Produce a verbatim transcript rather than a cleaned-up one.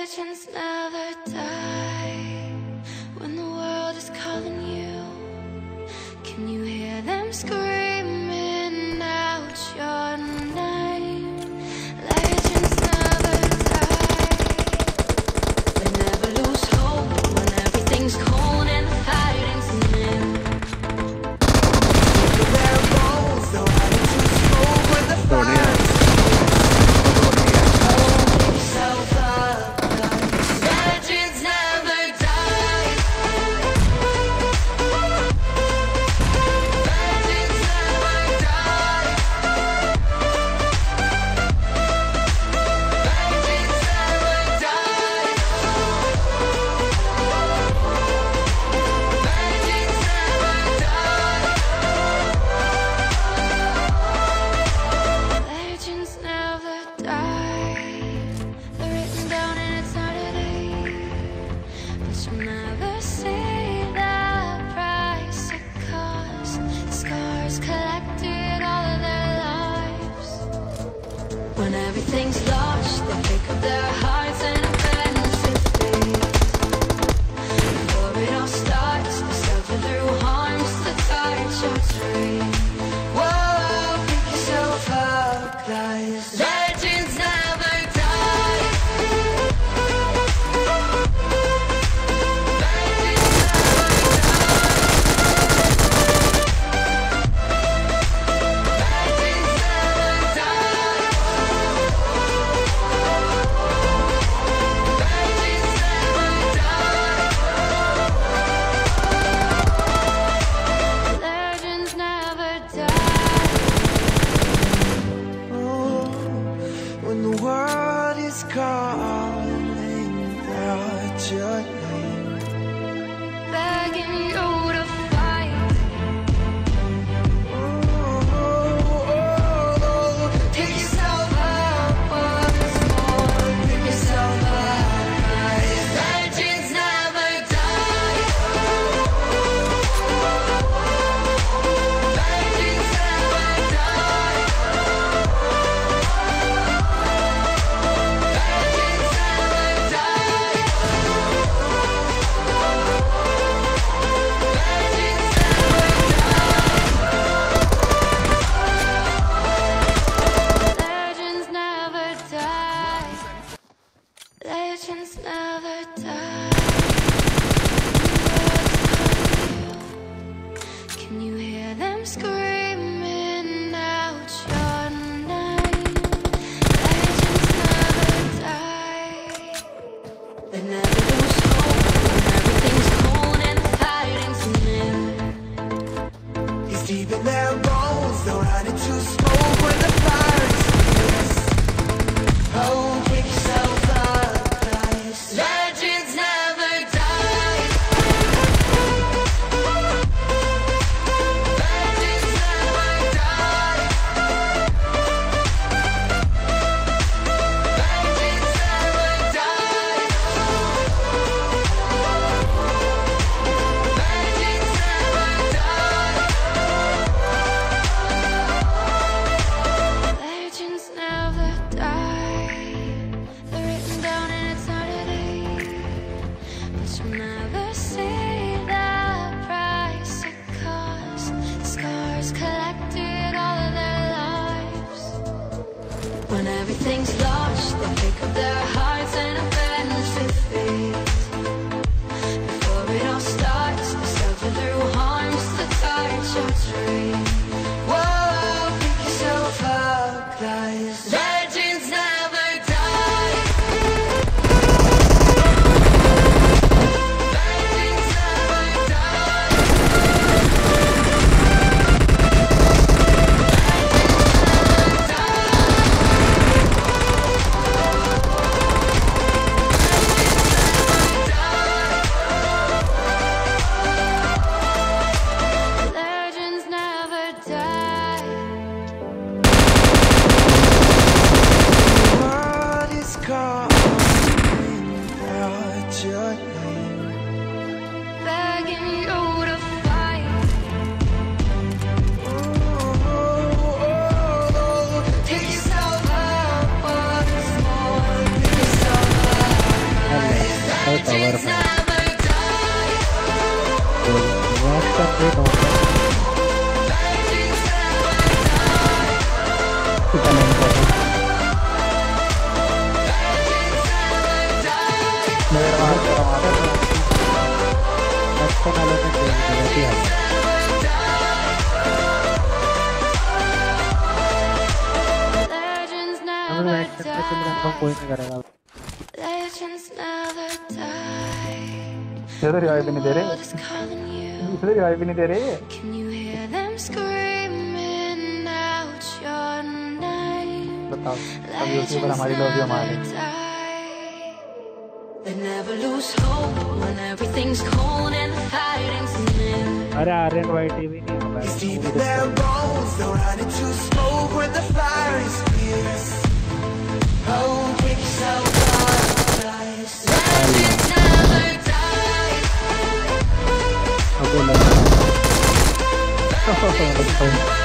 Legends never die. When the world is calling you, can you hear them screaming out your name? Legends never die. They never lose hope when everything's cold and the fighting's near. Their bones, they'll hide into smoke when the fire's never see the price it cost. Scars collected all of their lives. When everything's lost, they pick up their hearts and offensive faith. Before it all starts, they suffer through harms to touch your tree. Whoa, pick yourself up, guys. Legends never die. When the world is calling out your name, begging you to fight. Oh, oh, oh, pick yourself up once more. Pick yourself up, guys. Legends never die. Legends never die. Legends never die. Can you hear them screaming out your name? Legends never die. They never lose hope when everything's cold and the fighting's near. It's deep in their bones, they'll run into smoke when the fire's fierce. Oh, pick yourself up, guys. Legends never पे नोट है इतना नहीं पता मेरे वहाँ पर हमारे अच्छा नाले में देख दिया थी हम Legends हमें never मैच करने के लिए हम कोई नहीं करेगा die. Legends never die. इधर रिवाइव भी नहीं दे रहे World is calling you. इधर रिवाइव भी नहीं दे रहे Can you hear them screaming out your name? बताओ अभी उसी पर हमारी लॉबी हमारी They never lose hope when everything's cold and the fighting's near. अरे आर्यन वाइट टीवी नहीं होगा Deep in their bones, they'll run into smoke when the fire is fierce. Oh, break yourself up, guys. Legends never die. अब बोलो